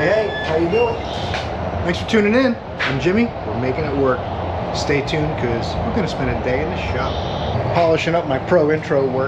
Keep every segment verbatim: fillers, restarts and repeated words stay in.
Hey, hey, how you doing? Thanks for tuning in. I'm Jimmy. We're making it work. Stay tuned because we're gonna spend a day in the shop polishing up my pro intro work.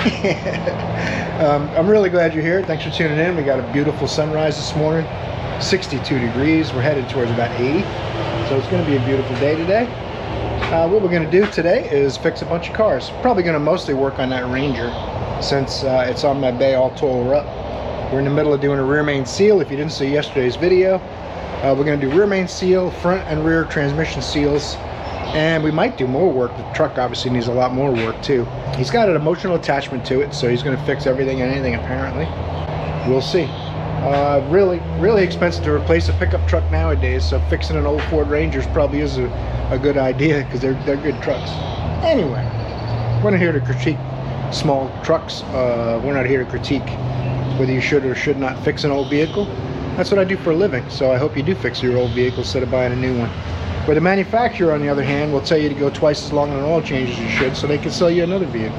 um, I'm really glad you're here. Thanks for tuning in. We got a beautiful sunrise this morning. sixty-two degrees. We're headed towards about eighty. So it's gonna be a beautiful day today. Uh, what we're gonna do today is fix a bunch of cars. Probably gonna mostly work on that Ranger since uh, it's on my bay all tore up. We're in the middle of doing a rear main seal. If you didn't see yesterday's video, uh, we're going to do rear main seal, front and rear transmission seals, and we might do more work. The truck obviously needs a lot more work too. He's got an emotional attachment to it, so he's going to fix everything and anything apparently. We'll see. Uh, really, really expensive to replace a pickup truck nowadays, so fixing an old Ford Rangers probably is a, a good idea because they're, they're good trucks. Anyway, we're not here to critique small trucks. Uh, we're not here to critique whether you should or should not fix an old vehicle. That's what I do for a living, so I hope you do fix your old vehicle instead of buying a new one. Where the manufacturer, on the other hand, will tell you to go twice as long on an oil change as you should so they can sell you another vehicle.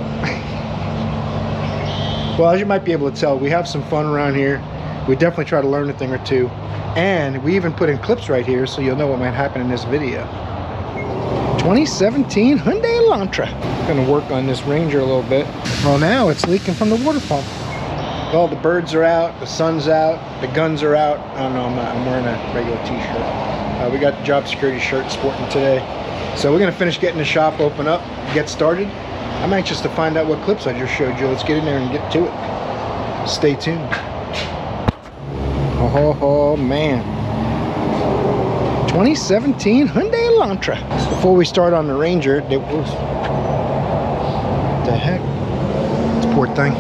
Well, as you might be able to tell, we have some fun around here. We definitely try to learn a thing or two. And we even put in clips right here so you'll know what might happen in this video. twenty seventeen Hyundai Elantra. I'm gonna work on this Ranger a little bit. Well, now it's leaking from the water pump. Well, the birds are out, the sun's out, the guns are out. I don't know, I'm, not, I'm wearing a regular t-shirt. Uh, we got the job security shirt sporting today. So we're gonna finish getting the shop open up, get started. I'm anxious to find out what clips I just showed you. Let's get in there and get to it. Stay tuned. Oh, oh, oh man. twenty seventeen Hyundai Elantra. Before we start on the Ranger, it was... What the heck? This poor thing.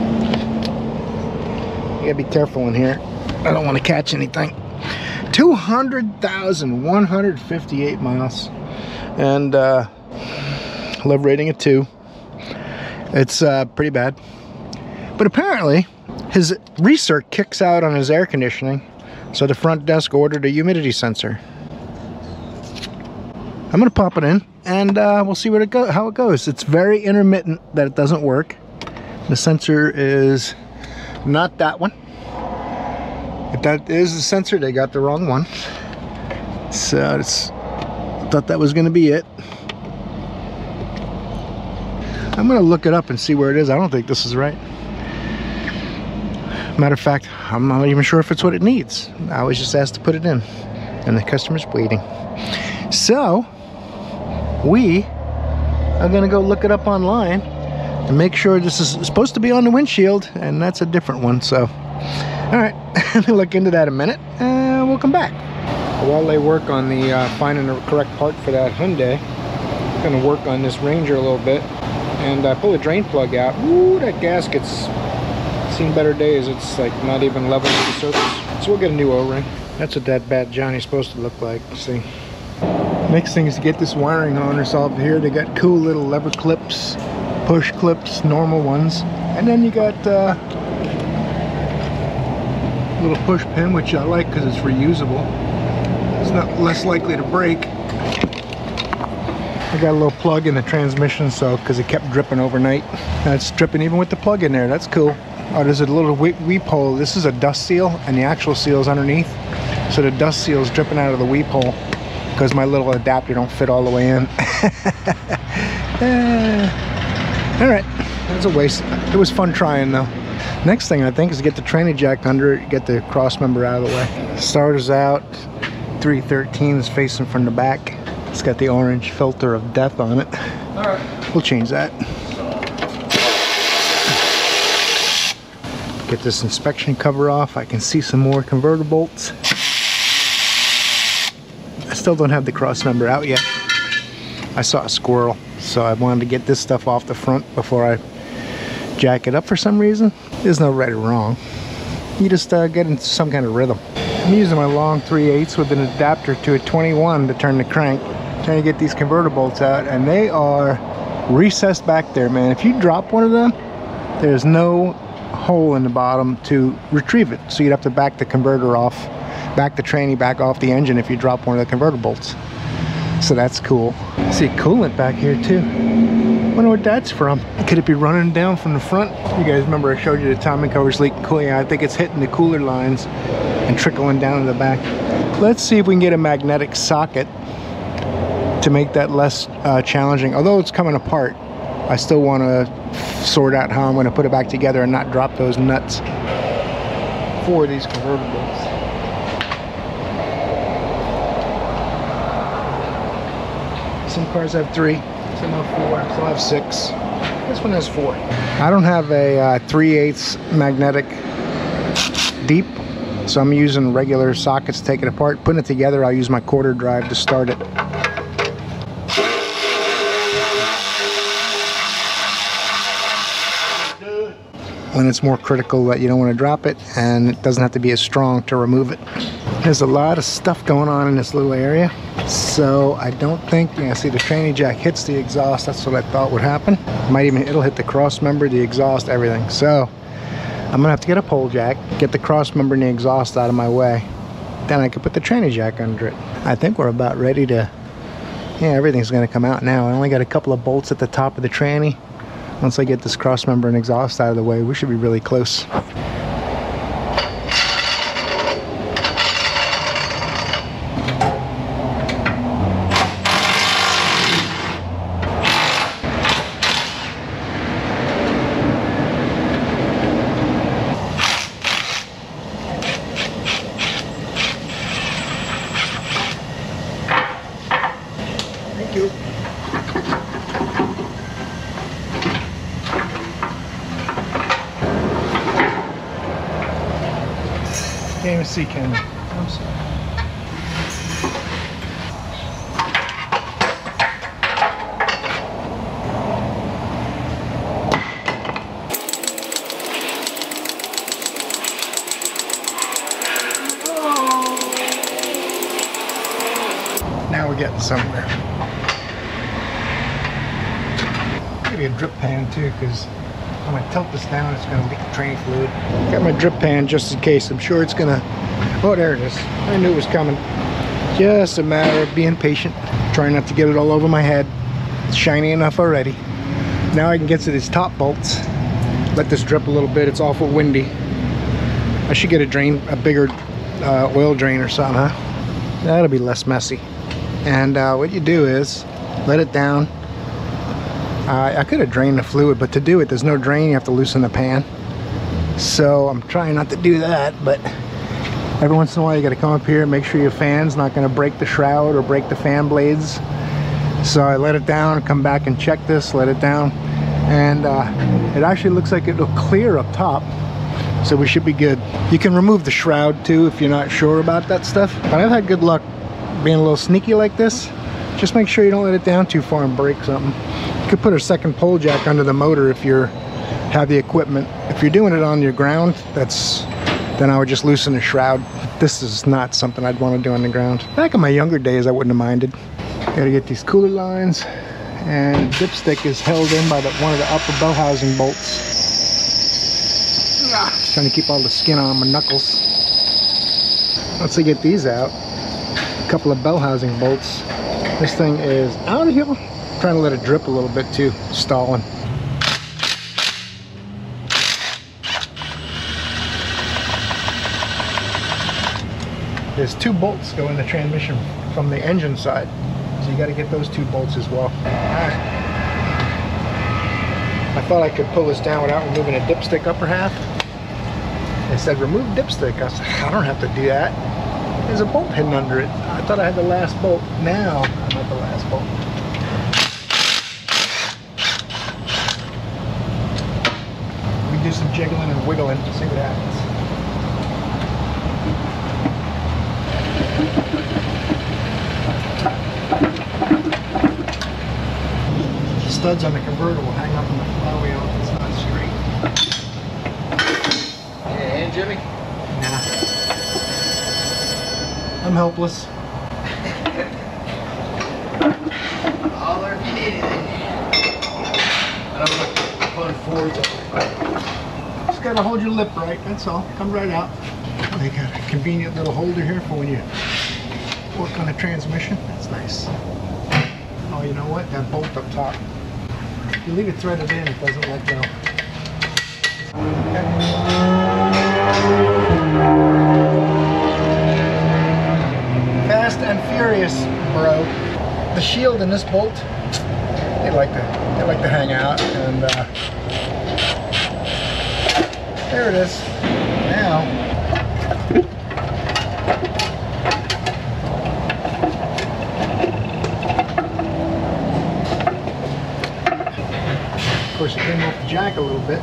You gotta be careful in here. I don't want to catch anything. two hundred thousand one hundred fifty-eight miles. And uh, love rating of two. It's uh, pretty bad. But apparently, his recirc kicks out on his air conditioning. So the front desk ordered a humidity sensor. I'm gonna pop it in and uh, we'll see what it go how it goes. It's very intermittent that it doesn't work. The sensor is not that one. If that is the sensor, they got the wrong one. So it's, I thought that was gonna be it. I'm gonna look it up and see where it is. I don't think this is right. Matter of fact, I'm not even sure if it's what it needs. I was just asked to put it in and the customer's waiting. So we are gonna go look it up online and make sure this is supposed to be on the windshield and that's a different one. So all right, let me look into that a minute and we'll come back. While they work on the uh, finding the correct part for that Hyundai, I'm gonna work on this Ranger a little bit and uh, pull the drain plug out. Ooh, that gasket's seen better days. It's like not even level with the surface. So we'll get a new O-ring. That's what that bad Johnny's supposed to look like. See. Next thing is to get this wiring harness resolved here. They got cool little lever clips, push clips, normal ones, and then you got uh, a little push pin, which I like because it's reusable. It's not less likely to break. I got a little plug in the transmission, so because it kept dripping overnight. And it's dripping even with the plug in there. That's cool. Oh, there's a little weep hole. This is a dust seal, and the actual seal is underneath. So the dust seal is dripping out of the weep hole because my little adapter don't fit all the way in. uh, all right, that's a waste. It was fun trying though. Next thing I think is to get the tranny jack under it, get the cross member out of the way. Starter's out. three thirteen is facing from the back. It's got the orange filter of death on it. All right, we'll change that. Get this inspection cover off. I can see some more converter bolts. I still don't have the cross member out yet. I saw a squirrel, so I wanted to get this stuff off the front before I jack it up for some reason. There's no right or wrong. You just uh, get into some kind of rhythm. I'm using my long three eighths with an adapter to a twenty-one to turn the crank. Trying to get these converter bolts out, and they are recessed back there, man. If you drop one of them, there's no hole in the bottom to retrieve it. So you'd have to back the converter off, back the tranny back off the engine if you drop one of the converter bolts. So that's cool. I see coolant back here too. Wonder what that's from. Could it be running down from the front? You guys remember I showed you the timing covers leaking coolant. I think it's hitting the cooler lines and trickling down to the back. Let's see if we can get a magnetic socket to make that less uh, challenging. Although it's coming apart, I still want to sort out how I'm going to put it back together and not drop those nuts for these convertibles. Some cars have three, some have four, some have six. This one has four. I don't have a uh, three eighths magnetic deep, so I'm using regular sockets to take it apart. Putting it together, I'll use my quarter drive to start it. When it's more critical that you don't want to drop it, and it doesn't have to be as strong to remove it. There's a lot of stuff going on in this little area, so I don't think, yeah, see the tranny jack hits the exhaust. That's what I thought would happen. Might even, it'll hit the cross member, the exhaust, everything. So I'm gonna have to get a pole jack, get the cross member and the exhaust out of my way. Then I can put the tranny jack under it. I think we're about ready to, yeah, everything's gonna come out now. I only got a couple of bolts at the top of the tranny. Once I get this cross member and exhaust out of the way, we should be really close. Thank you. Can't even see, can you? I'm sorry. Now we're getting somewhere. Maybe a drip pan too, because when I tilt this down, it's going to leak train fluid. Got my drip pan just in case. I'm sure it's going to... Oh, there it is. I knew it was coming. Just a matter of being patient. Trying not to get it all over my head. It's shiny enough already. Now I can get to these top bolts. Let this drip a little bit. It's awful windy. I should get a drain, a bigger uh, oil drain or something, huh? That'll be less messy. And uh, what you do is let it down. Uh, I could have drained the fluid, but to do it, there's no drain. You have to loosen the pan. So I'm trying not to do that, but every once in a while you got to come up here and make sure your fan's not going to break the shroud or break the fan blades. So I let it down, come back and check this, let it down, and uh, it actually looks like it'll clear up top. So we should be good. You can remove the shroud too if you're not sure about that stuff. But I've had good luck being a little sneaky like this. Just make sure you don't let it down too far and break something. You could put a second pole jack under the motor if you have the equipment. If you're doing it on your ground, that's then I would just loosen the shroud. This is not something I'd want to do on the ground. Back in my younger days, I wouldn't have minded. Gotta get these cooler lines, and the dipstick is held in by the, one of the upper bell housing bolts. Ah, trying to keep all the skin on my knuckles. Once I get these out, a couple of bell housing bolts. This thing is out of here. I'm trying to let it drip a little bit too, stalling. There's two bolts go in the transmission from the engine side, so you got to get those two bolts as well. Alright. I thought I could pull this down without removing a dipstick upper half. They said remove dipstick. I said I don't have to do that. There's a bolt hidden under it. I thought I had the last bolt. Now I'm at the last bolt. We do some jiggling and wiggling to see what happens. The studs on the converter will hang up in the flywheel if it's not straight. Hey, Jimmy. Nah. I'm helpless. Holler if you need anything. I don't look fun forwards. Just gotta hold your lip right, that's all. Comes right out. They got a convenient little holder here for when you work on the transmission. That's nice. Oh, you know what? That bolt up top. If you leave it threaded in, it doesn't let go. Okay. the shield and this bolt, they like to they like to hang out, and uh, there it is. Now, of course, it came off the jack a little bit.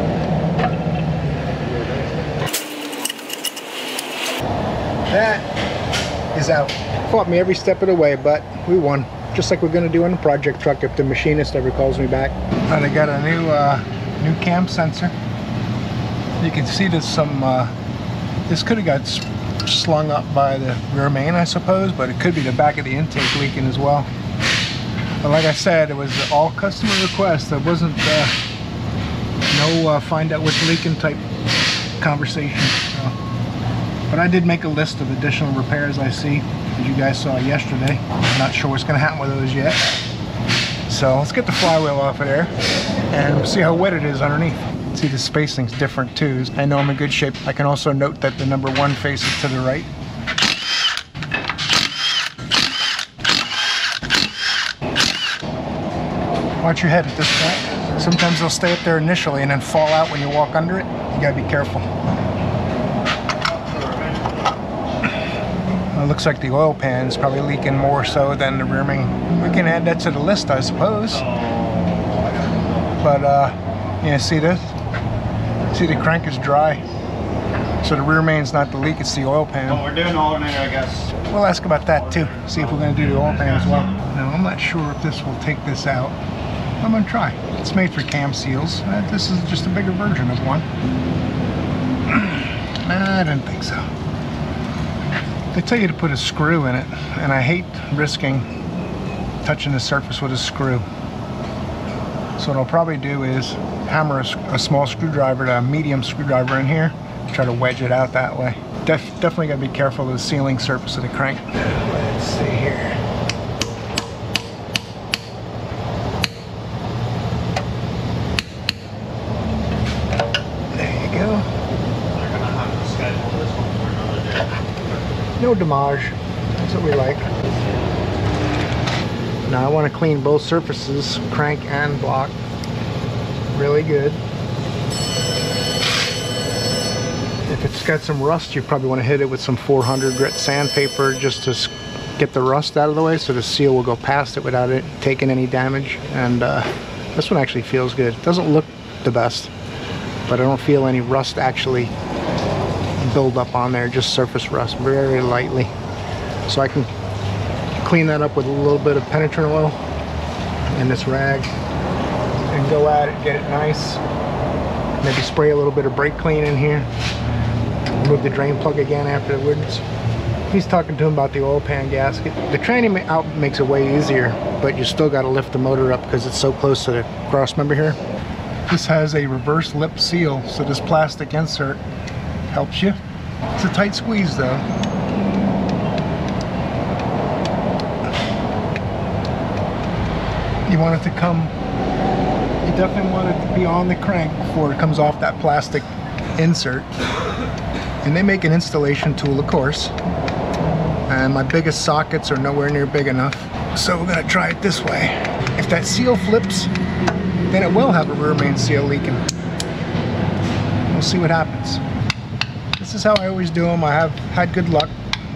That is out. Fought me every step of the way, but we won. Just like we're going to do on the project truck if the machinist ever calls me back. And I got a new uh, new cam sensor. You can see there's some, uh, this could have got slung up by the rear main, I suppose, but it could be the back of the intake leaking as well. But like I said, it was all customer request. There wasn't uh, no uh, find out what's leaking type conversation. So. But I did make a list of additional repairs I see, as you guys saw yesterday. I'm not sure what's going to happen with those yet. So let's get the flywheel off of there and see how wet it is underneath. See, the spacing's different too. I know I'm in good shape. I can also note that the number one faces to the right. Watch your head at this point. Sometimes they'll stay up there initially and then fall out when you walk under it. You gotta be careful. Well, it looks like the oil pan is probably leaking more so than the rear main. We can add that to the list, I suppose. But uh, yeah, see this? See, the crank is dry. So the rear main's not the leak, it's the oil pan. Well, we're doing alternator, I guess. We'll ask about that too. See if we're gonna do the oil pan as well. Now, I'm not sure if this will take this out. I'm gonna try. It's made for cam seals. Uh, this is just a bigger version of one. Nah, I didn't think so. They tell you to put a screw in it, and I hate risking touching the surface with a screw. So what I'll probably do is hammer a, a small screwdriver to a medium screwdriver in here, try to wedge it out that way. Def definitely gotta be careful of the sealing surface of the crank. Let's see here. No damage. That's what we like. Now I want to clean both surfaces, crank and block, really good. If it's got some rust, you probably want to hit it with some four hundred grit sandpaper just to get the rust out of the way, so the seal will go past it without it taking any damage. And uh, this one actually feels good. It doesn't look the best, but I don't feel any rust actually build up on there, just surface rust very lightly. So I can clean that up with a little bit of penetrant oil and this rag and go at it, get it nice. Maybe spray a little bit of brake clean in here. Remove the drain plug again afterwards. He's talking to him about the oil pan gasket. The tranny out makes it way easier, but you still got to lift the motor up because it's so close to the cross member here. This has a reverse lip seal, so this plastic insert helps you. It's a tight squeeze though. You want it to come, you definitely want it to be on the crank before it comes off that plastic insert. And they make an installation tool, of course. And my biggest sockets are nowhere near big enough. So we're gonna try it this way. If that seal flips, then it will have a rear main seal leaking. We'll see what happens. This is how I always do them. I have had good luck.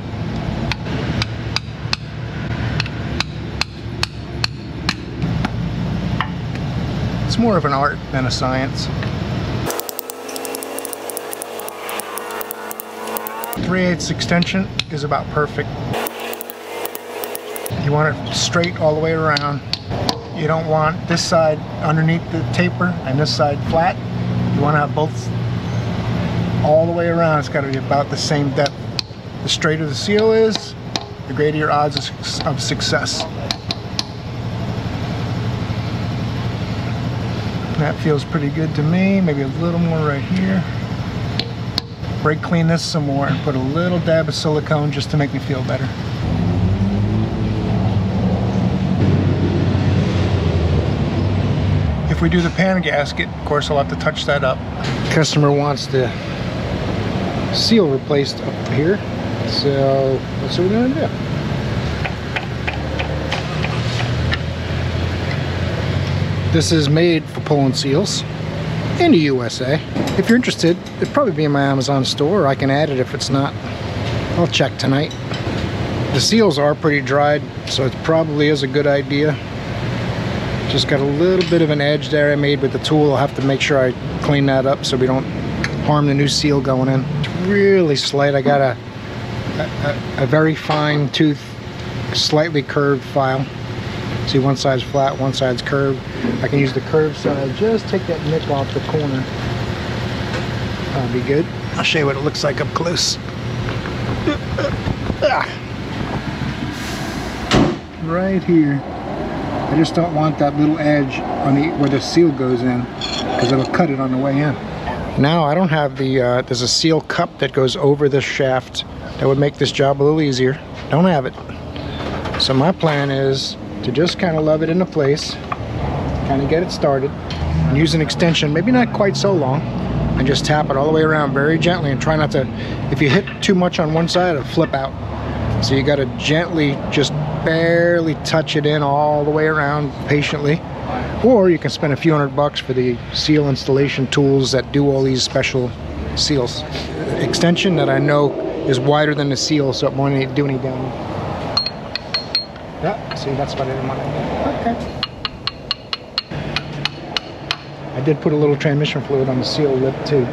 It's more of an art than a science. three eighths extension is about perfect. You want it straight all the way around. You don't want this side underneath the taper and this side flat. You want to have both all the way around. It's got to be about the same depth. The straighter the seal is, the greater your odds of success. That feels pretty good to me. Maybe a little more right here. Brake clean this some more and put a little dab of silicone just to make me feel better. If we do the pan gasket, of course I'll have to touch that up. Customer wants the seal replaced up here, so that's what we're gonna do. This is made for pulling seals in the U S A. If you're interested, it'd probably be in my Amazon store, or I can add it if it's not. I'll check tonight. The seals are pretty dried, so it probably is a good idea. Just got a little bit of an edge there I made with the tool. I'll have to make sure I clean that up so we don't harm the new seal going in. It's really slight. I got a, a, a very fine tooth, slightly curved file. See, one side's flat, one side's curved. I can use the curved side, just take that nick off the corner. That'll be good. I'll show you what it looks like up close. Right here. I just don't want that little edge on the where the seal goes in, because it'll cut it on the way in. Now I don't have the, uh, there's a seal cup that goes over this shaft that would make this job a little easier. Don't have it. So my plan is to just kind of love it into place, kind of get it started, and use an extension, maybe not quite so long, and just tap it all the way around very gently, and try not to, if you hit too much on one side, it'll flip out. So you got to gently, just barely touch it in all the way around patiently. Or you can spend a few hundred bucks for the seal installation tools that do all these special seals. Extension that I know is wider than the seal, so it won't do any damage. Yeah, see, that's what I didn't want to do. Okay. I did put a little transmission fluid on the seal lip too.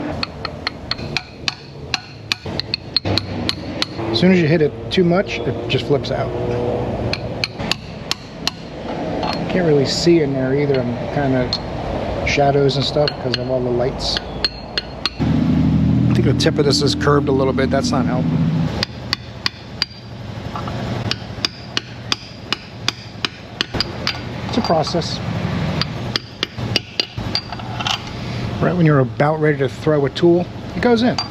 As soon as you hit it too much, it just flips out. Can't really see in there either. I'm kind of shadows and stuff because of all the lights. I think the tip of this is curved a little bit. That's not helping. It's a process. Right when you're about ready to throw a tool, it goes in.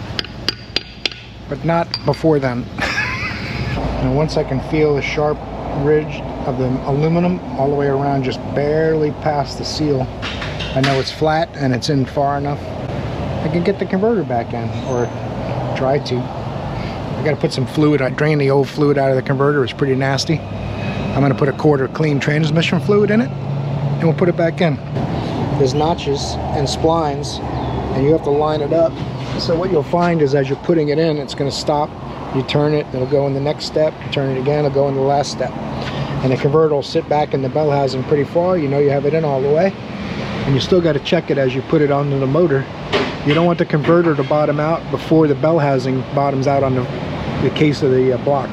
But not before then. And once I can feel the sharp ridge of the aluminum all the way around, just barely past the seal, I know it's flat and it's in far enough. I can get the converter back in, or try to. I gotta put some fluid. I drained the old fluid out of the converter. It's pretty nasty. I'm gonna put a quart of clean transmission fluid in it, and we'll put it back in. There's notches and splines, and you have to line it up. So what you'll find is as you're putting it in, it's gonna stop. You turn it, it'll go in the next step. You turn it again, it'll go in the last step. And the converter will sit back in the bell housing pretty far. You know you have it in all the way. And you still got to check it as you put it onto the motor. You don't want the converter to bottom out before the bell housing bottoms out on the, the case of the uh, block.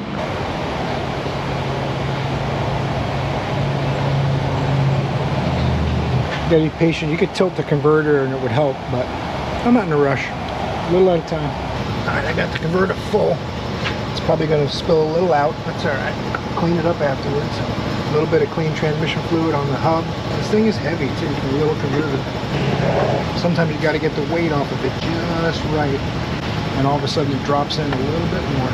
You gotta be patient. You could tilt the converter and it would help, but I'm not in a rush. A little at a time. All right, I got the converter full. It's probably gonna spill a little out. That's all right. Clean it up afterwards. A little bit of clean transmission fluid on the hub. This thing is heavy too for a little converter. Sometimes you got to get the weight off of it just right, and all of a sudden it drops in a little bit more.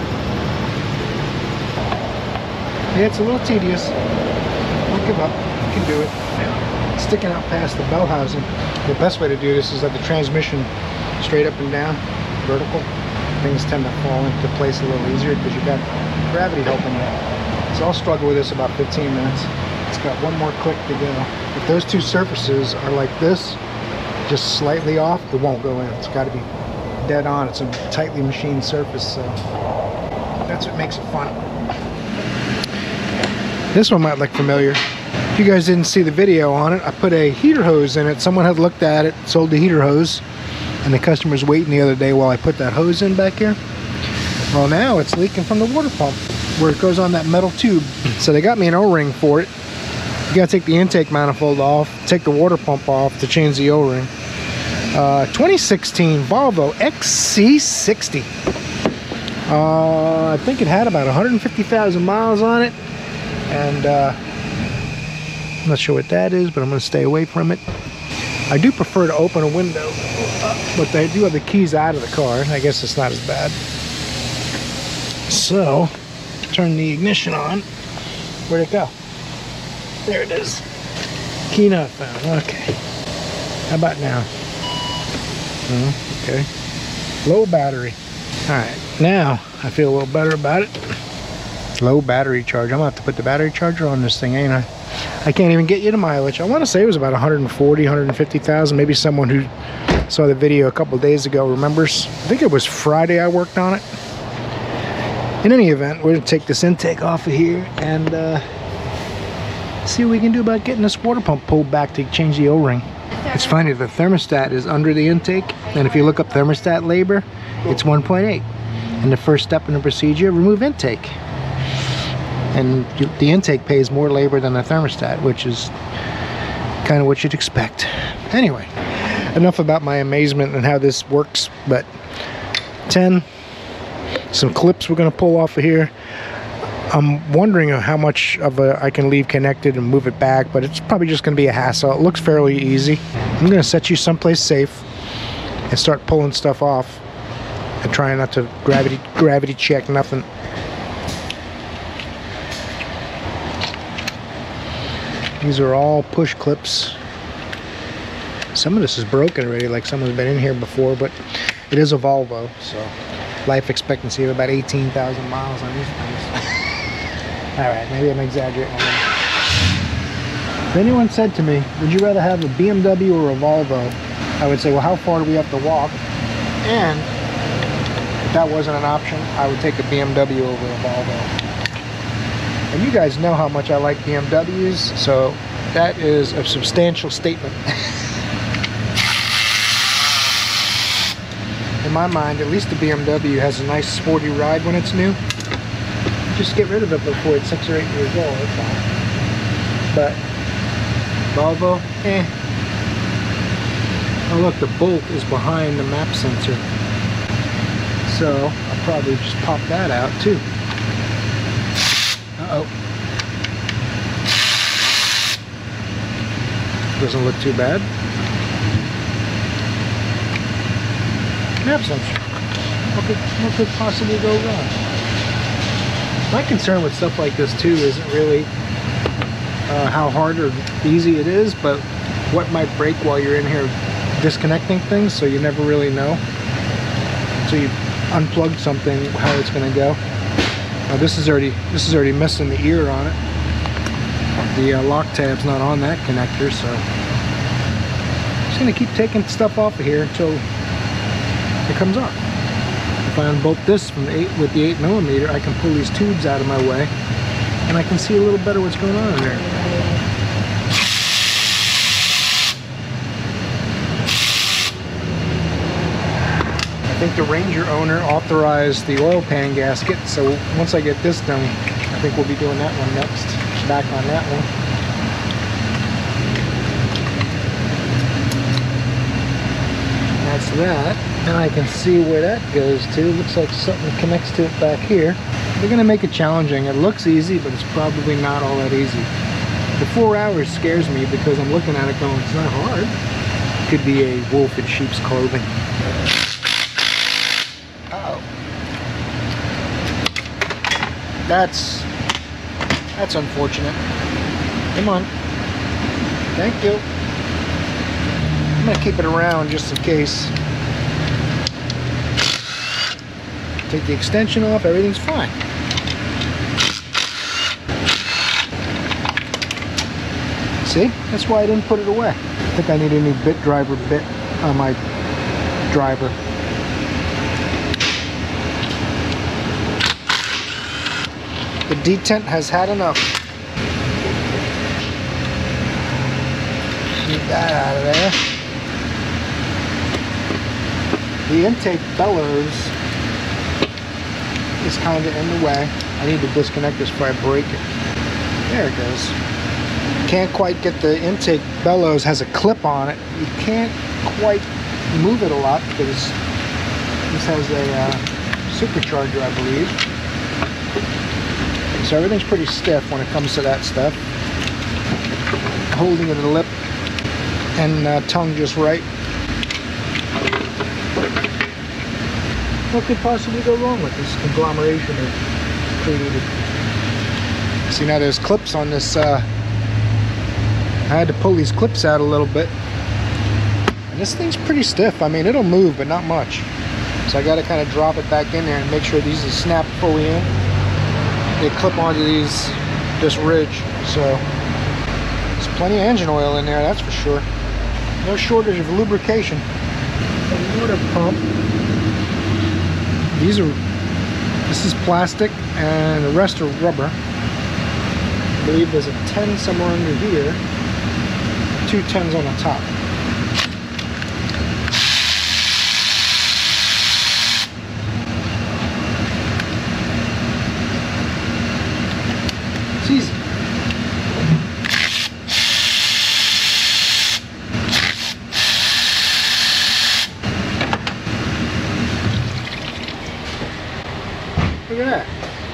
Yeah, it's a little tedious. Don't give up. You can do it. Sticking out past the bell housing. The best way to do this is let the transmission straight up and down, vertical. Things tend to fall into place a little easier because you've got gravity helping you. So I'll struggle with this about fifteen minutes. It's got one more click to go. If those two surfaces are like this, just slightly off, it won't go in. It's got to be dead on. It's a tightly machined surface, so that's what makes it fun. This one might look familiar. If you guys didn't see the video on it, I put a heater hose in it. Someone had looked at it, sold the heater hose, and the customer's waiting the other day while I put that hose in back here. Well, now it's leaking from the water pump where it goes on that metal tube. So they got me an O-ring for it. You gotta take the intake manifold off, take the water pump off to change the O-ring. Uh, twenty sixteen Volvo X C sixty. Uh, I think it had about one hundred fifty thousand miles on it. And uh, I'm not sure what that is, but I'm gonna stay away from it. I do prefer to open a window, but they do have the keys out of the car. I guess it's not as bad. So, turn the ignition on. Where'd it go? There it is. Key not found. Okay. How about now? Oh, okay. Low battery. Alright, now I feel a little better about it. Low battery charge. I'm gonna have to put the battery charger on this thing, ain't I? I can't even get you the mileage. I want to say it was about one forty, one fifty thousand. Maybe someone who saw the video a couple days ago remembers. I think it was Friday I worked on it. In any event, we're going to take this intake off of here and uh, see what we can do about getting this water pump pulled back to change the O-ring. It's funny, the thermostat is under the intake, and if you look up thermostat labor, it's one point eight. And the first step in the procedure, remove intake. And you, the intake pays more labor than the thermostat, which is kind of what you'd expect. Anyway, enough about my amazement and how this works, but ten, some clips we're going to pull off of here. I'm wondering how much of a I can leave connected and move it back, but it's probably just going to be a hassle. It looks fairly easy. I'm going to set you someplace safe and start pulling stuff off and trying not to gravity gravity check nothing. These are all push clips. Some of this is broken already, like someone's been in here before, but it is a Volvo, so life expectancy of about eighteen thousand miles on these things. Alright, maybe I'm exaggerating a little. If anyone said to me, would you rather have a B M W or a Volvo? I would say, well, how far do we have to walk? And if that wasn't an option, I would take a B M W over a Volvo. And you guys know how much I like B M Ws, so that is a substantial statement. In my mind, at least the B M W has a nice sporty ride when it's new. Just get rid of it before it's six or eight years old, that's all. But Volvo, eh. Oh look, the bolt is behind the map sensor. So I'll probably just pop that out too. Uh-oh. Doesn't look too bad. Map sensor. What could, what could possibly go wrong? My concern with stuff like this too isn't really uh, how hard or easy it is, but what might break while you're in here disconnecting things, so you never really know. So you unplug something, how it's going to go. Now this is already this is already missing the ear on it. The uh, lock tab's not on that connector, so I'm just going to keep taking stuff off of here until it comes off. If I unbolt this from the eight with the eight millimeter, I can pull these tubes out of my way, and I can see a little better what's going on in there. I think the Ranger owner authorized the oil pan gasket, so once I get this done, I think we'll be doing that one next. Back on that one. That's that. And I can see where that goes to. Looks like something connects to it back here. They're going to make it challenging. It looks easy, but it's probably not all that easy. The four hours scares me because I'm looking at it going, it's not hard. Could be a wolf in sheep's clothing. Uh-oh. That's, that's unfortunate. Come on. Thank you. I'm going to keep it around just in case. Take the extension off, everything's fine. See? That's why I didn't put it away. I think I need a new bit driver bit on my driver. The detent has had enough. Get that out of there. The intake bellows is kind of in the way. I need to disconnect this before I break it. There it goes. Can't quite get the intake bellows, has a clip on it. You can't quite move it a lot because this has a uh, supercharger, I believe. So everything's pretty stiff when it comes to that stuff. Holding it at the lip and uh, tongue just right. What could possibly go wrong with this conglomeration of created? See, now there's clips on this. Uh, I had to pull these clips out a little bit. And this thing's pretty stiff. I mean, it'll move, but not much. So I got to kind of drop it back in there and make sure these are snapped fully in. They clip onto these, this ridge. So Plenty of engine oil in there, that's for sure. No shortage of lubrication. The motor pump. These are, this is plastic and the rest are rubber. I believe there's a ten somewhere under here. Two tens on the top. It's easy. Look at that.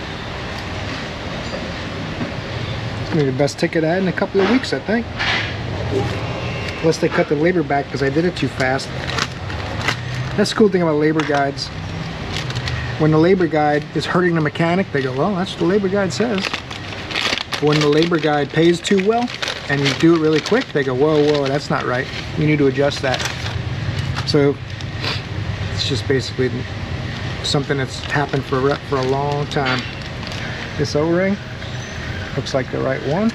It's gonna be the best ticket I had in a couple of weeks, I think. Unless they cut the labor back because I did it too fast. That's the cool thing about labor guides. When the labor guide is hurting the mechanic, they go, well, that's what the labor guide says. When the labor guide pays too well and you do it really quick, they go, whoa, whoa, that's not right. You need to adjust that. So it's just basically something that's happened for a, for a long time. This O-ring looks like the right one.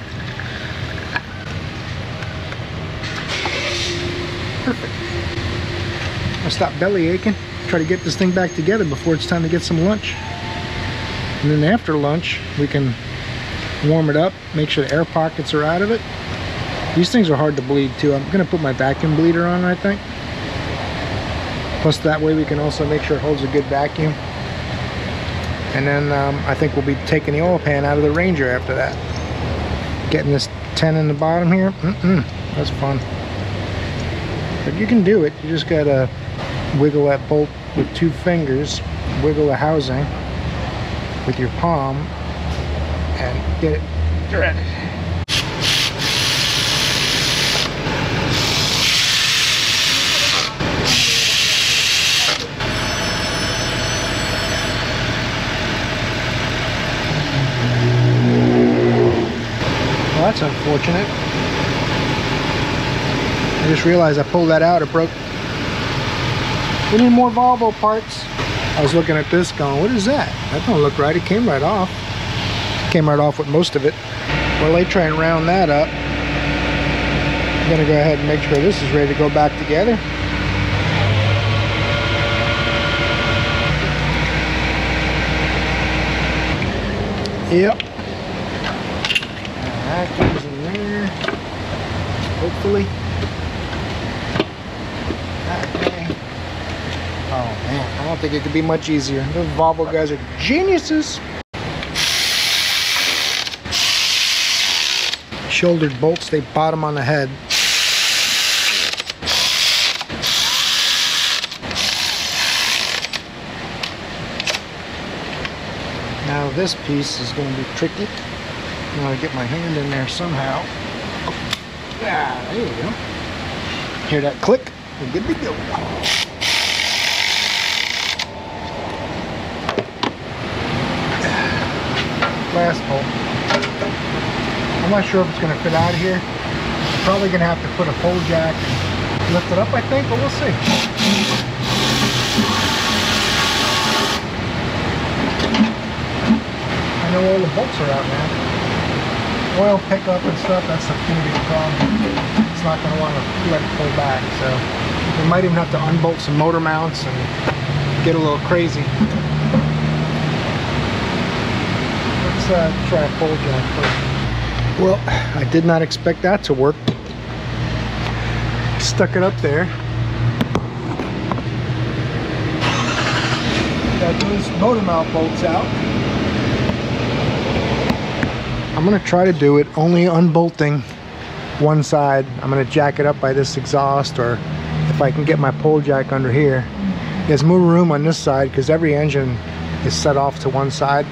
Perfect. I'll stop belly aching, try to get this thing back together before it's time to get some lunch. And then after lunch, we can warm it up, make sure the air pockets are out of it. These things are hard to bleed too. I'm gonna put my vacuum bleeder on, I think. Plus that way we can also make sure it holds a good vacuum. And then um, I think we'll be taking the oil pan out of the Ranger after that. Getting this ten in the bottom here, mm-mm, that's fun. But you can do it. You just gotta wiggle that bolt with two fingers, wiggle the housing with your palm, and get it threaded. Well, that's unfortunate. I just realized I pulled that out, it broke. We need more Volvo parts. I was looking at this going, what is that? That don't look right. It came right off. It came right off with most of it. Well, they try and round that up. I'm gonna go ahead and make sure this is ready to go back together. Yep. That goes in there. Hopefully. Oh man, I don't think it could be much easier. Those Volvo guys are geniuses. Shouldered bolts, they bottom on the head. Now this piece is going to be tricky. I'm going to get my hand in there somehow. Yeah, there you go. Hear that click? We're good to go. Last bolt. I'm not sure if it's going to fit out of here. I'm probably going to have to put a pole jack and lift it up, I think, but we'll see. I know all the bolts are out now. Oil pickup and stuff, that's going to be the problem. It's not going to want to let it pull back, so we might even have to unbolt some motor mounts and get a little crazy. Let's uh, try a pole jack first. Well, I did not expect that to work. Stuck it up there. Got those motor mount bolts out. I'm going to try to do it only unbolting one side. I'm going to jack it up by this exhaust, or if I can get my pole jack under here. There's more room on this side because every engine is set off to one side.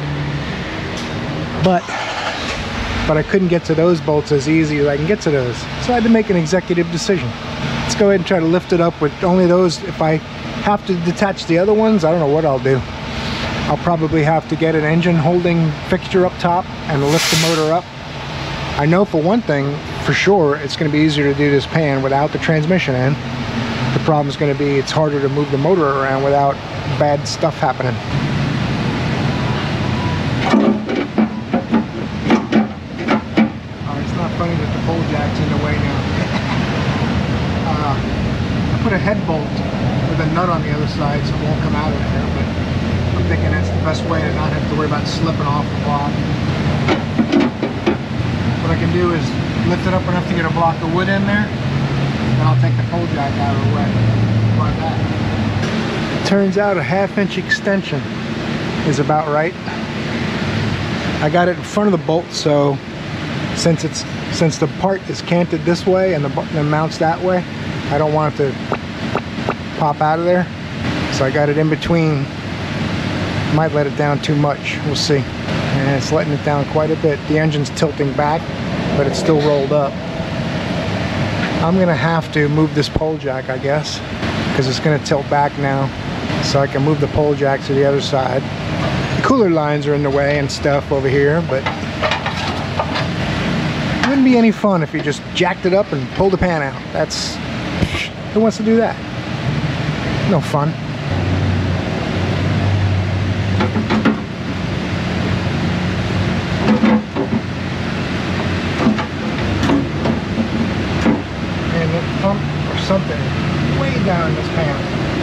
But but I couldn't get to those bolts as easy as I can get to those. So I had to make an executive decision. Let's go ahead and try to lift it up with only those. If I have to detach the other ones, I don't know what I'll do. I'll probably have to get an engine holding fixture up top and lift the motor up. I know for one thing, for sure, it's going to be easier to do this pan without the transmission in. The problem is going to be it's harder to move the motor around without bad stuff happening. Oh, it's not funny that the pole jack's in the way now. uh, I put a head bolt with a nut on the other side so it won't come out of there, but I'm thinking that's the best way to not have to worry about slipping off the block. What I can do is lift it up enough to get a block of wood in there, and I'll take the pole jack out of the way. Like that. It turns out a half inch extension is about right. I got it in front of the bolt, so since it's since the part is canted this way and the, the mount's that way, I don't want it to pop out of there. So I got it in between. Might let it down too much, we'll see. And it's letting it down quite a bit. The engine's tilting back, but it's still rolled up. I'm gonna have to move this pole jack, I guess, because it's gonna tilt back now. So I can move the pole jack to the other side. The cooler lines are in the way and stuff over here, but it wouldn't be any fun if you just jacked it up and pulled the pan out. That's, who wants to do that? No fun. Pump or something way down in this pan.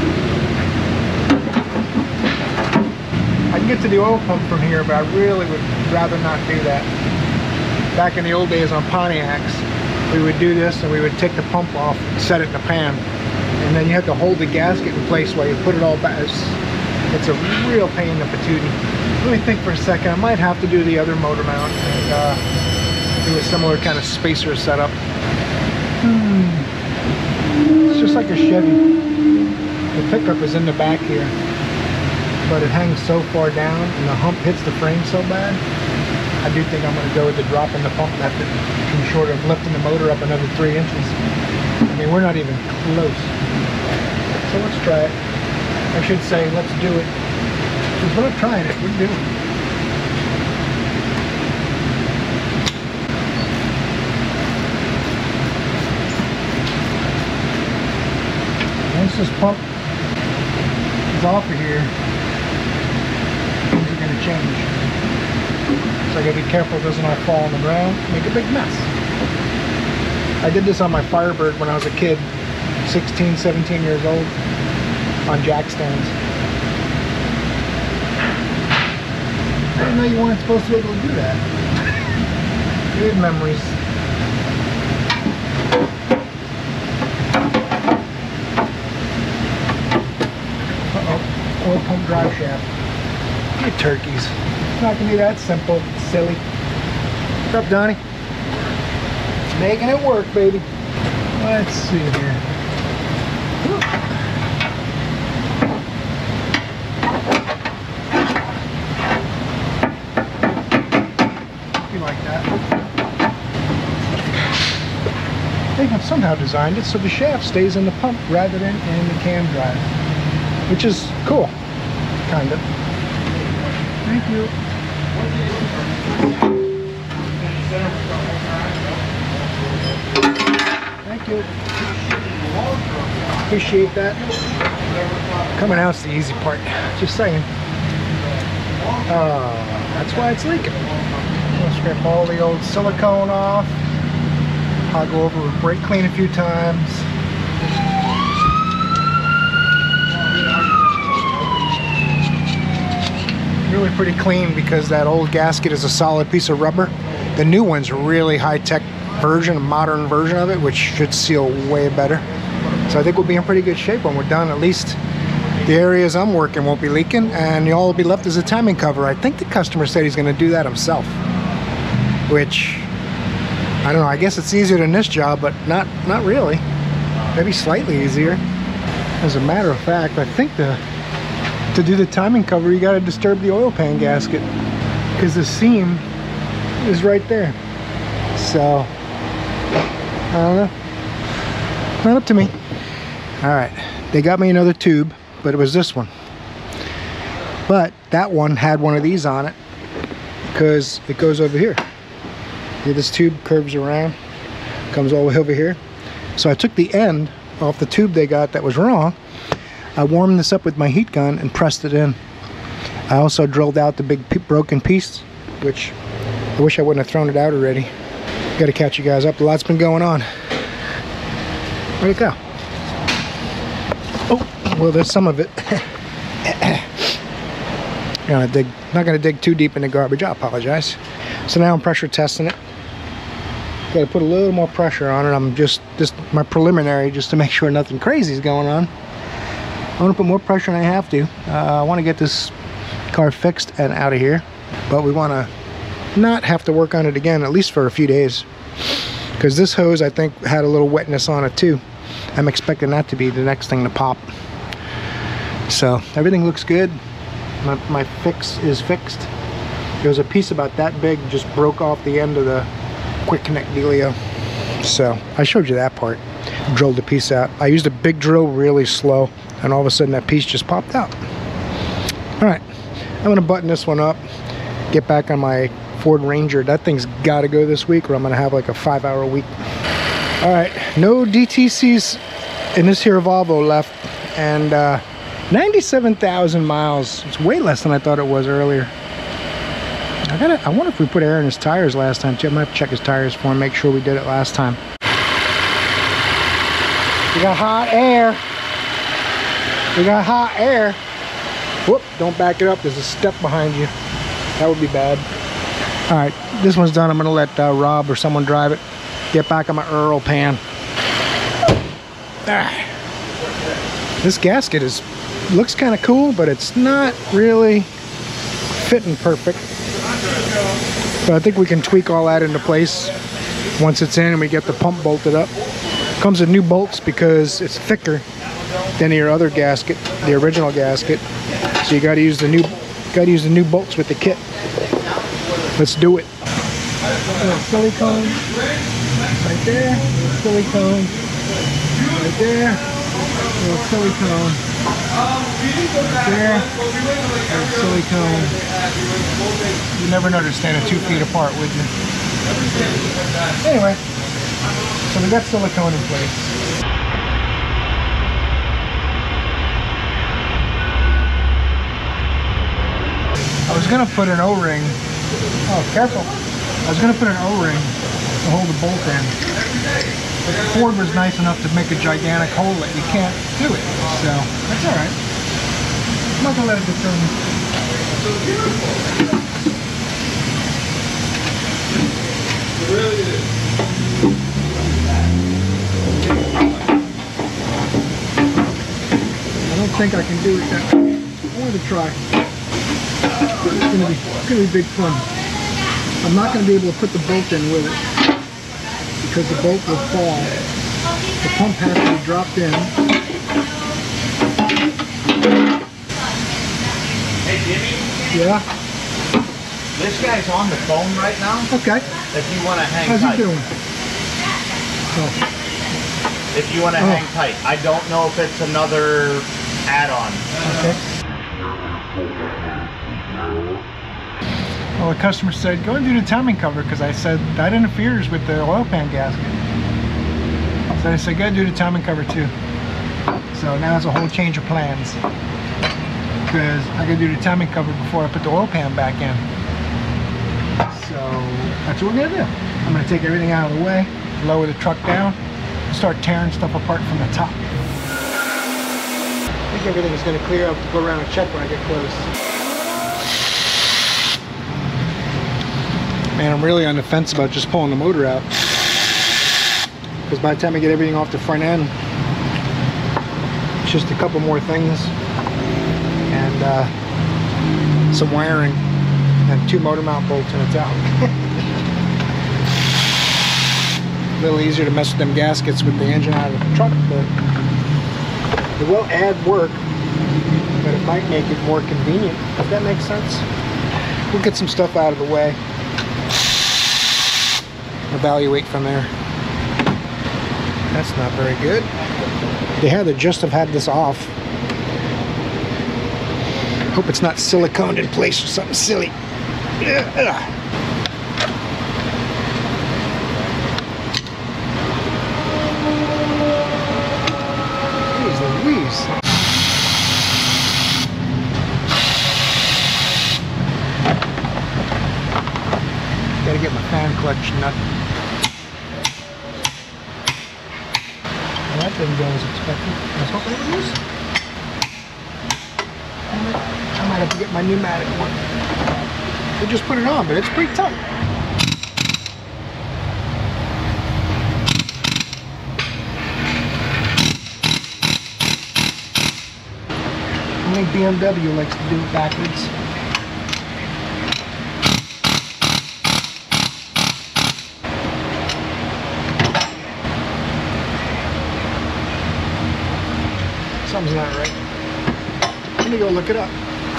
I can get to the oil pump from here, but I really would rather not do that. Back in the old days on Pontiacs, we would do this and we would take the pump off and set it in the pan, and then you have to hold the gasket in place while you put it all back. It's, it's a real pain in the patootie. Let me think for a second. I might have to do the other motor mount and uh, do a similar kind of spacer setup. Hmm. It's just like a Chevy. The pickup is in the back here, but it hangs so far down and the hump hits the frame so bad. I do think I'm going to go with the drop in the pump method, short of lifting the motor up another three inches. I mean, we're not even close. So let's try it. I should say, let's do it. Because we're not trying it, we're doing it. Once this pump is off of here, things are going to change. So I got to be careful it doesn't all fall on the ground, make a big mess. I did this on my Firebird when I was a kid, sixteen, seventeen years old, on jack stands. I didn't know you weren't supposed to be able to do that. Good memories. Oil pump drive shaft. You turkeys. It's not gonna be that simple. It's silly. What's up, Donnie? Making it work, baby. Let's see here. You like that? They have somehow designed it so the shaft stays in the pump rather than in the cam drive, which is cool, kind of. Thank you. Thank you. Appreciate that. Coming out's the easy part. Just saying. Uh, that's why it's leaking. I'll scrape all the old silicone off. I'll go over with brake clean a few times. Really pretty clean because that old gasket is a solid piece of rubber. The new one's a really high-tech version, a modern version of it, which should seal way better. So I think we'll be in pretty good shape when we're done. At least the areas I'm working won't be leaking, and all will be left as a timing cover. I think the customer said he's going to do that himself, which I don't know. I guess it's easier than this job, but not not really. Maybe slightly easier. As a matter of fact, I think the to do the timing cover, you got to disturb the oil pan gasket because the seam is right there. So I don't know. Not up to me. All right, they got me another tube, but it was this one. But that one had one of these on it because it goes over here. See, this tube curves around, comes all the way over here. So I took the end off the tube they got that was wrong. I warmed this up with my heat gun and pressed it in. I also drilled out the big broken piece, which I wish I wouldn't have thrown it out already. Gotta catch you guys up. A lot's been going on. Where'd it go? Oh, well, there's some of it. Gonna dig, not gonna dig too deep in the garbage. I apologize. So now I'm pressure testing it. Got to put a little more pressure on it. I'm just, just my preliminary, just to make sure nothing crazy is going on. I want to put more pressure than I have to. Uh, I want to get this car fixed and out of here, but we want to not have to work on it again, at least for a few days, because this hose, I think, had a little wetness on it too. I'm expecting that to be the next thing to pop. So everything looks good. My, my fix is fixed. There was a piece about that big, just broke off the end of the quick connect dealio. So I showed you that part. Drilled the piece out. I used a big drill really slow, and all of a sudden that piece just popped out. All right, I'm gonna button this one up, get back on my Ford Ranger. That thing's gotta go this week, or I'm gonna have like a five hour week. All right, no D T Cs in this here Volvo left, and uh, ninety-seven thousand miles. It's way less than I thought it was earlier. I gotta, I wonder if we put air in his tires last time too. I'm gonna have to check his tires for him, make sure we did it last time. We got hot air. We got hot air. Whoop, don't back it up. There's a step behind you. That would be bad. All right, this one's done. I'm gonna let uh, Rob or someone drive it. Get back on my Earl pan. Ah. This gasket is, looks kind of cool, but it's not really fitting perfect. But I think we can tweak all that into place once it's in and we get the pump bolted up. Comes with new bolts because it's thicker than your other gasket, the original gasket. So you got to use the new, got to use the new bolts with the kit. Let's do it. A little silicone right there. A little silicone right there. A little silicone right there. A little silicone. You never know they're standing two feet apart, would you? Anyway, so we got silicone in place. I was gonna put an O-ring. Oh, careful! I was gonna put an O-ring to hold the bolt in, but Ford was nice enough to make a gigantic hole that you can't do it. So that's all right. I'm not gonna let it deter me. It really is. I don't think I can do it that way. I wanted to try. It's gonna be, it's gonna be big fun. I'm not gonna be able to put the bolt in with it because the bolt will fall. The pump has to be dropped in. Hey Jimmy? Yeah? This guy's on the phone right now. Okay. If you want to hang How's tight. he doing? Oh. If you want to Oh. hang tight. I don't know if it's another add-on. Okay. Well, the customer said, go and do the timing cover, because I said that interferes with the oil pan gasket. So I said, go do the timing cover too. So now it's a whole change of plans, because I gotta do the timing cover before I put the oil pan back in. So that's what we're gonna do. I'm gonna take everything out of the way, lower the truck down, and start tearing stuff apart from the top. I think everything is gonna clear up to go around and check when I get close. Man, I'm really on the fence about just pulling the motor out, because by the time I get everything off the front end, it's just a couple more things and uh, some wiring and two motor mount bolts and it's out. A little easier to mess with them gaskets with the engine out of the truck, but it will add work, but it might make it more convenient, if that makes sense. We'll get some stuff out of the way, evaluate from there. That's not very good. They had to just have had this off. Hope it's not siliconed in place or something silly. Ugh. Jeez Louise. Gotta get my fan clutch nut Didn't go as expected. I was hoping it would use. I might have to get my pneumatic one. We just put it on, but it's pretty tight. I think B M W likes to do it backwards. Something's not right. Let me go look it up.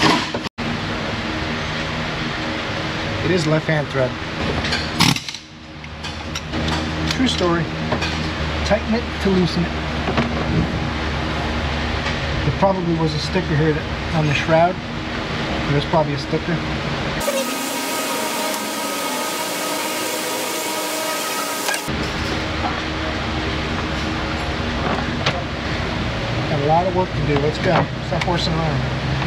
It is left-hand thread. True story. Tighten it to loosen it. There probably was a sticker here that, on the shroud. There's probably a sticker. Got a lot of work to do. Let's go. Stop horsing around.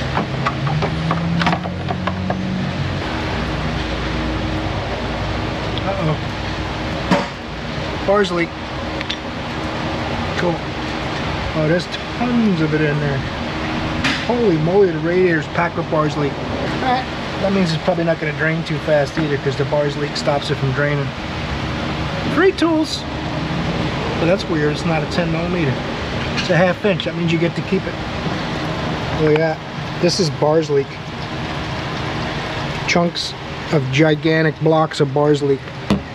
Uh-oh. Bars leak. Cool. Oh, there's tons of it in there. Holy moly, the radiator's packed with bars leak. Alright, that means it's probably not going to drain too fast either because the bars leak stops it from draining. Free tools. But that's weird, it's not a ten millimeter. It's a half inch, that means you get to keep it. Look at that. This is bars leak. Chunks of gigantic blocks of bars leak.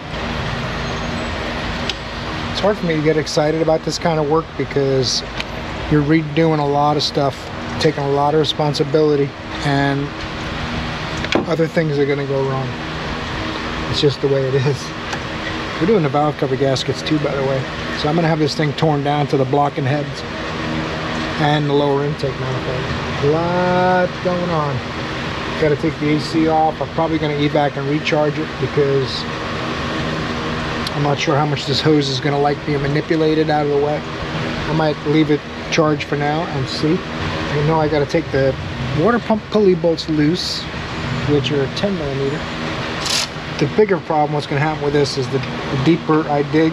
It's hard for me to get excited about this kind of work because you're redoing a lot of stuff, taking a lot of responsibility, and other things are going to go wrong. It's just the way it is. We're doing the valve cover gaskets too, by the way. So I'm going to have this thing torn down to the blocking heads and the lower intake manifold. A lot going on. Got to take the A C off. I'm probably going to evac and recharge it because I'm not sure how much this hose is going to like being manipulated out of the way. I might leave it charged for now and see. You know, I got to take the water pump pulley bolts loose, which are ten millimeter. The bigger problem, what's going to happen with this is the, the deeper I dig,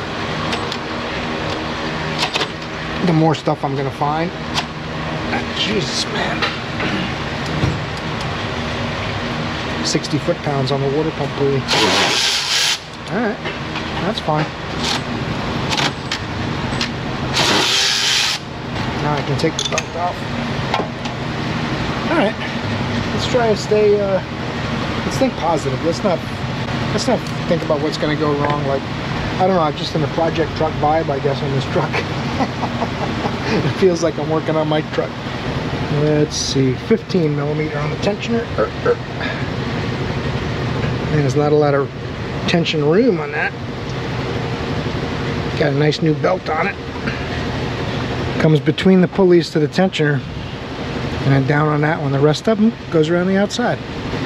the more stuff I'm going to find. Jesus, man. sixty foot-pounds on the water pump pulley. Alright, that's fine. Now I can take the belt off. Alright, let's try and stay, uh, let's think positive. Let's not, let's not think about what's going to go wrong. Like, I don't know, I'm just in a project truck vibe, I guess, on this truck. It feels like I'm working on my truck. Let's see, fifteen millimeter on the tensioner. Er, er. And there's not a lot of tension room on that. Got a nice new belt on it. Comes between the pulleys to the tensioner, and then down on that one. The rest of them goes around the outside.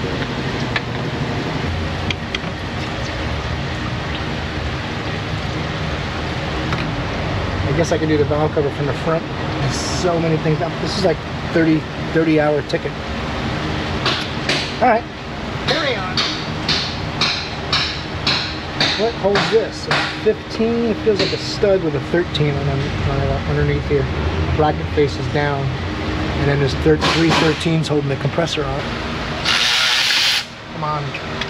I guess I can do the valve cover from the front. There's so many things. This is like thirty, thirty hour ticket. All right, carry on. What holds this? A fifteen. It feels like a stud with a thirteen on, on, on underneath here. Bracket face is down, and then there's three thirteens holding the compressor on. Come on.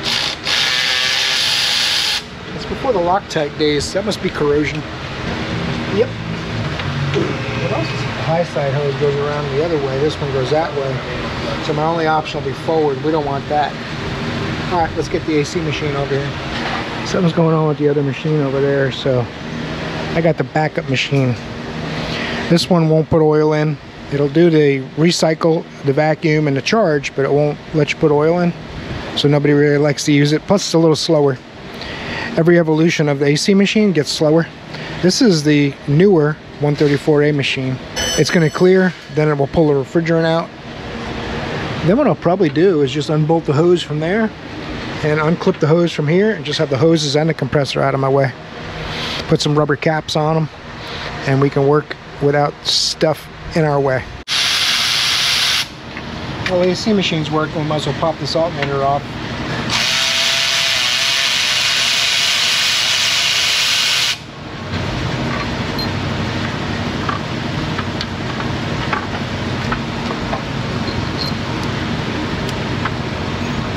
It's before the Loctite days. That must be corrosion. Yep. What else is the high side hose goes around the other way. This one goes that way. So my only option will be forward. We don't want that. All right, let's get the A C machine over here. Something's going on with the other machine over there, so I got the backup machine. This one won't put oil in. It'll do the recycle, the vacuum, and the charge, but it won't let you put oil in. So nobody really likes to use it. Plus, it's a little slower. Every evolution of the A C machine gets slower. This is the newer one thirty-four A machine. It's going to clear, then it will pull the refrigerant out. Then what I'll probably do is just unbolt the hose from there and unclip the hose from here and just have the hoses and the compressor out of my way. Put some rubber caps on them and we can work without stuff in our way. Well, the A C machine's working. We might as well pop this alternator off.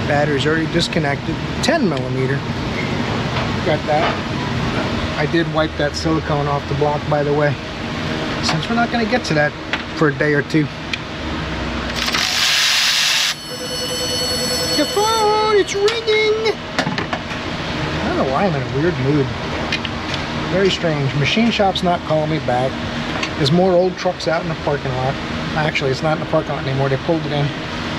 Battery's already disconnected. ten millimeter. Got that. I did wipe that silicone off the block, by the way, since we're not going to get to that for a day or two. The phone, it's ringing. I don't know why I'm in a weird mood. Very strange. Machine shop's not calling me back. There's more old trucks out in the parking lot. Actually, it's not in the parking lot anymore. They pulled it in.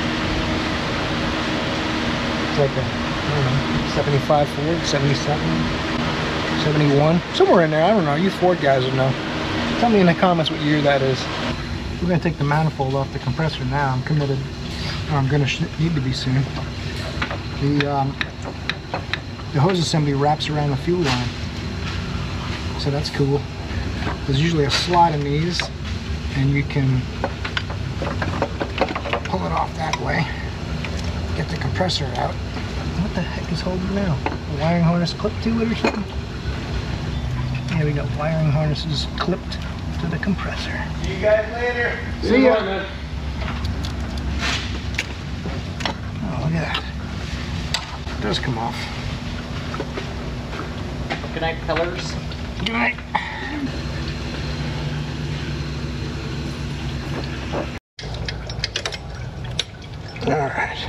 It's like a, I don't know, seventy-five Ford, seventy-seven, seventy-one, somewhere in there. I don't know. You Ford guys would know. Tell me in the comments what year that is. We're going to take the manifold off the compressor now. I'm committed. Or I'm going to need to be soon. The um, the hose assembly wraps around the fuel line, so that's cool. There's usually a slot in these, and you can pull it off that way. Get the compressor out. What the heck is holding now? A wiring harness clipped to it or something? Yeah, we got wiring harnesses clipped to the compressor. See you guys later. See ya. Oh, look at that. It does come off. Good night, pillars. Good night. All right.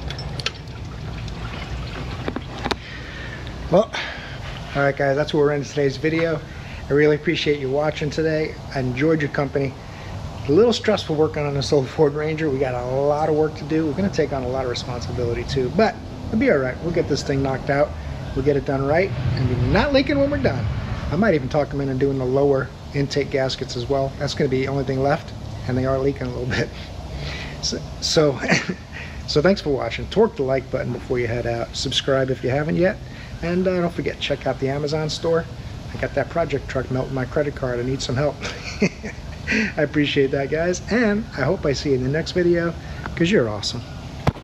Well, all right, guys, that's where we're ending today's video. I really appreciate you watching today. I enjoyed your company. A little stressful working on this old Ford Ranger. We got a lot of work to do. We're going to take on a lot of responsibility too, but it'll be all right. We'll get this thing knocked out. We'll get it done right, and we're not leaking when we're done. I might even talk them into doing the lower intake gaskets as well. That's going to be the only thing left, and they are leaking a little bit. So, so, so thanks for watching. Torque the like button before you head out. Subscribe if you haven't yet, and uh, don't forget, check out the Amazon store. I got that project truck melting my credit card. I need some help. I appreciate that, guys, and I hope I see you in the next video, because you're awesome.